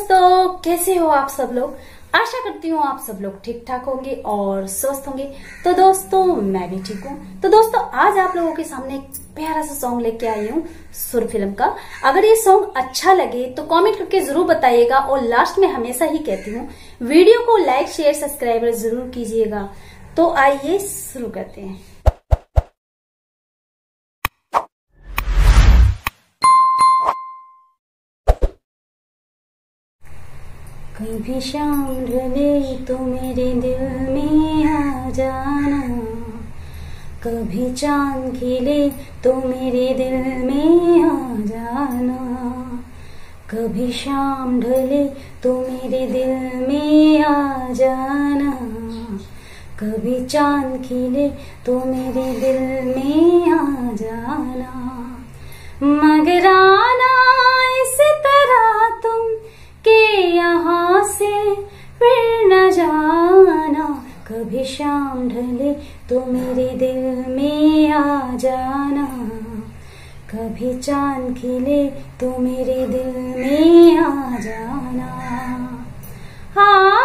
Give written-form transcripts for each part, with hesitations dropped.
दोस्तों, कैसे हो आप सब लोग। आशा करती हूँ आप सब लोग ठीक ठाक होंगे और स्वस्थ होंगे। तो दोस्तों मैं भी ठीक हूँ। तो दोस्तों आज आप लोगों के सामने एक प्यारा सा सॉन्ग लेके आई हूँ सुर फिल्म का। अगर ये सॉन्ग अच्छा लगे तो कमेंट करके जरूर बताइएगा और लास्ट में हमेशा ही कहती हूँ वीडियो को लाइक शेयर सब्सक्राइब जरूर कीजिएगा। तो आइए शुरू करते हैं। कभी शाम ढले तो मेरे दिल में आ जाना, कभी चांद खिले तो मेरे दिल में आ जाना, कभी शाम ढले तो मेरे दिल में आ जाना, कभी चांद खिले तो मेरे दिल में आ जाना, मगर आना इस तरह तुम के यहाँ से फिर न जाना, कभी शाम ढले तो मेरे दिल में आ जाना, कभी चांद खिले तो मेरे दिल में आ जाना। हाँ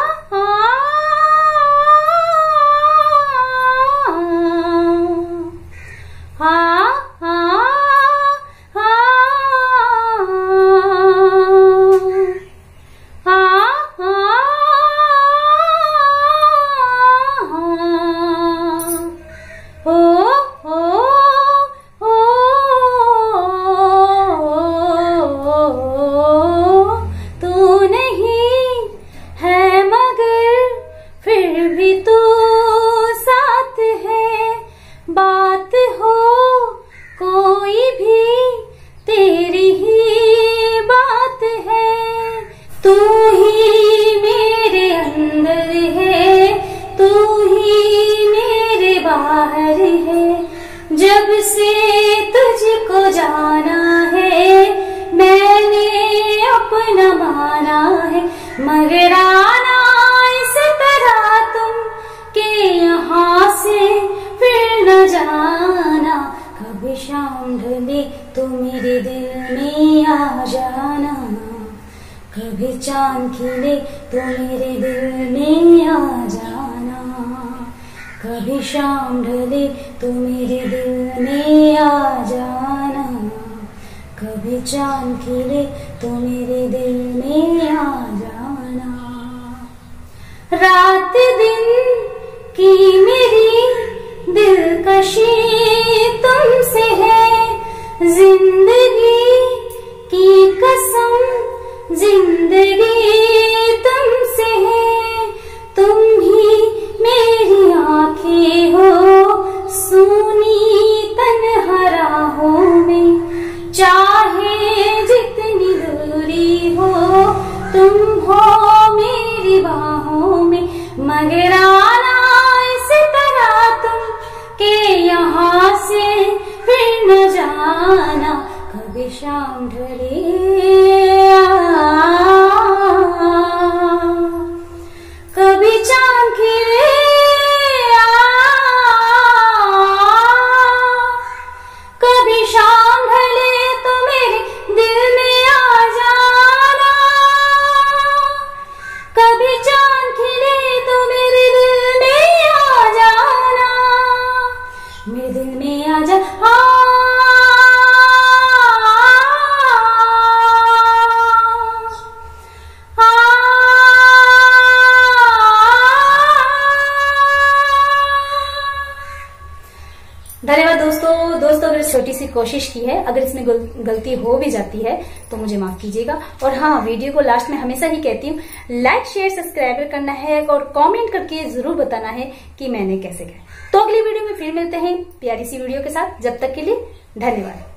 बात हो कोई भी तेरी ही बात है, तू ही मेरे अंदर है, तू ही मेरे बाहर है, जब से तुझको जाना है मैंने अपना माना है, मगर आना इस तरह तुम के यहाँ से फिर न जाना, कभी शाम ढले तो मेरे दिल में आ जाना, कभी चांद खिले तो मेरे दिल में आ जाना, कभी शाम ढले तो मेरे दिल में आ जाना, कभी चांद खिले तो मेरे दिल में आ जाना। रात दिन की मेरी दिलकशी तुमसे है, जिंदगी की कसम जिंदगी तुमसे है, तुम ही मेरी आंखें हो सूनी तन्हा राहों में, चाहे जितनी दूरी हो तुम हो मेरी बाहों में, मगर आना इस तरह तुम के यहाँ से फिर न जाना, कभी शाम ढले कभी चांद खिले कभी शाम ढले तो मेरे दिल में आ जाना, कभी चांद खिले तो मेरे दिल में आ जाना, मेरे दिल में आ जा। धन्यवाद दोस्तों अगर छोटी सी कोशिश की है, अगर इसमें गलती हो भी जाती है तो मुझे माफ कीजिएगा। और हाँ, वीडियो को लास्ट में हमेशा ही कहती हूँ लाइक शेयर सब्सक्राइब करना है और कमेंट करके जरूर बताना है कि मैंने कैसे किया। तो अगली वीडियो में फिर मिलते हैं प्यारी सी वीडियो के साथ। जब तक के लिए धन्यवाद।